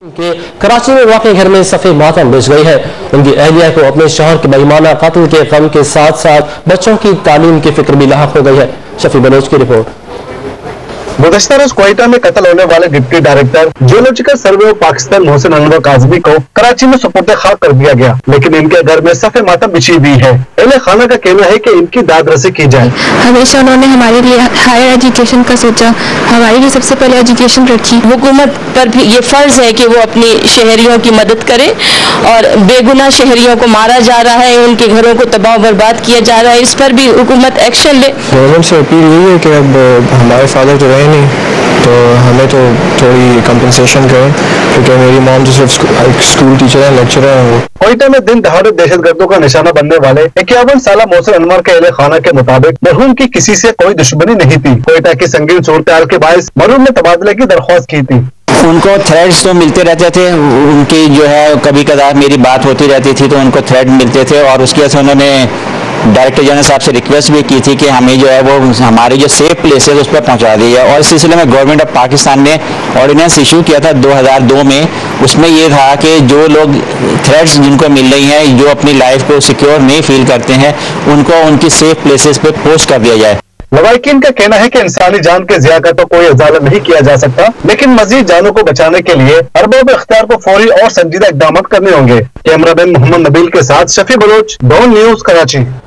کہ کراچی میں واقع گھر میں صف ماتم بچ گئی ہے۔ ان کی اہلیہ کو اپنے شوہر کے بےایمانہ قتل کے غم کے ساتھ ساتھ بچوں کی تعلیم کی فکر بھی لاحق ہو گئی ہے۔ شفیع بلوچ کی رپورٹ۔ گزشتہ روز کوئٹہ میں قتل ہونے والے deputy director geological survey of Pakistan Mohsin Anwar Kazmi کو کراچی میں سپرد خاک کر دیا گیا، لیکن ان کے گھر میں صف ماتم بچھی ہوئی ہے۔ اہل خانہ کا کہنا ہے کہ ان کی داد رسی کی جائے۔ ہمیشہ انہوں نے ہمارے لیے ہائر ایجوکیشن کا سوچا، ہمارے لیے سب سے پہلے ایجوکیشن رکھی۔ حکومت پر بھی یہ فرض ہے کہ وہ اپنی شہریوں کی مدد کرے، اور بے گناہ شہریوں کو مارا جا رہا ہے، ان کے گھروں کو تباہ و برباد کیا جا رہا ہے، اس پر بھی حکومت ایکشن لے۔ گورنمنٹ سے اپیل یہی ہے کہ اب ہمارے فادر تو رہے نہیں، تو ہمیں تو تھوڑی کمپنسیشن کریں، کیونکہ میری مام تو صرف اسکول ٹیچر ہے، لیکچرر ہیں۔ وہ کوئٹہ میں دن دہاڑے دہشت گردوں کا نشانہ بننے والے 51 سالہ محسن انور کے اہل خانہ کے مطابق مرحوم کی کسی سے کوئی دشمنی نہیں تھی۔ کوئٹہ کی سنگین صورتحال کے باعث مرحوم نے تبادلے کی درخواست کی تھی۔ ان کو تھریڈز تو ملتے رہتے تھے، ان کی جو ہے کبھی کبھار میری بات ہوتی رہتی تھی تو ان کو تھریڈ ملتے تھے، اور اس کی وجہ سے انہوں نے ڈائریکٹر جنرل صاحب سے ریکویسٹ بھی کی تھی کہ ہمیں جو ہے وہ ہماری جو سیف پلیس ہے اس پہ پہنچا دی ہے۔ اور اس سلسلے میں گورنمنٹ آف پاکستان نے آرڈیننس ایشو کیا تھا 2002 میں۔ اس میں یہ تھا کہ جو لوگ تھریڈز جن کو مل رہی ہیں، جو اپنی لائف کو سیکیور نہیں فیل کرتے ہیں، ان کو ان کی سیف پلیسز پہ پوسٹ کر دیا جائے۔ لوائقین کا کہنا ہے کہ انسانی جان کے ضیاع کا تو کوئی ازالہ نہیں کیا جا سکتا، لیکن مزید جانوں کو بچانے کے لیے ارباب اختیار کو فوری اور سنجیدہ اقدامات کرنے ہوں گے۔ کیمرہ مین محمد نبیل کے ساتھ شفیع بلوچ، ڈون نیوز، کراچی۔